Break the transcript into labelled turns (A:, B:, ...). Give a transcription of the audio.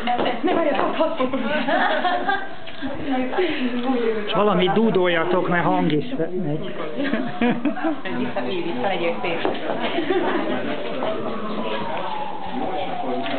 A: Ne várjatok, hadd
B: Valami dúdoljatok, mert hang is megy.
A: Vissza legyél szép.